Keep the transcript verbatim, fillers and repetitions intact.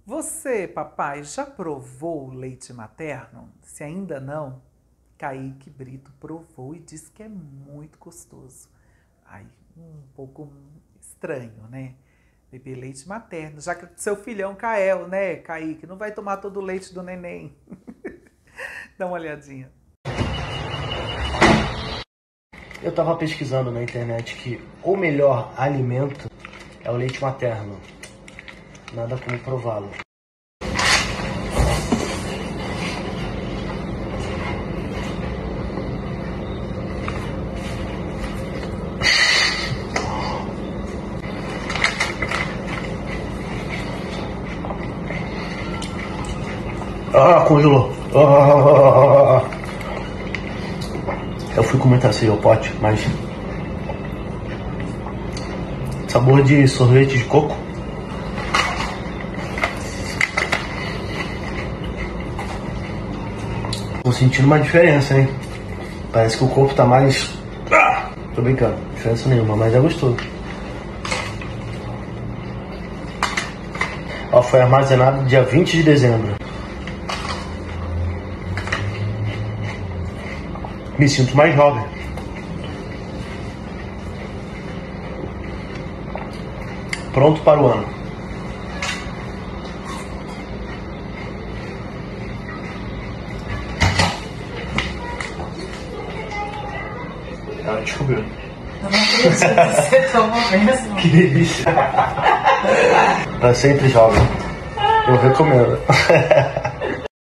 Você, papai, já provou o leite materno? Se ainda não, Kaique Brito provou e disse que é muito gostoso. Ai, um pouco estranho, né? Beber leite materno, já que seu filhão Kael, né, Kaique, não vai tomar todo o leite do neném. Dá uma olhadinha. Eu estava pesquisando na internet que o melhor alimento é o leite materno. Nada como prová-lo. Ah, congelou. Ah, eu fui com muita sede ao pote, mas sabor de sorvete de coco. Tô sentindo uma diferença, hein? Parece que o corpo tá mais... Ah, tô brincando, diferença nenhuma, mas é gostoso. Ó, foi armazenado dia vinte de dezembro. Me sinto mais jovem. Pronto para o ano. Ela descobriu. Eu não acredito que você tomou mesmo. Que delícia. Para sempre jovem. Eu recomendo.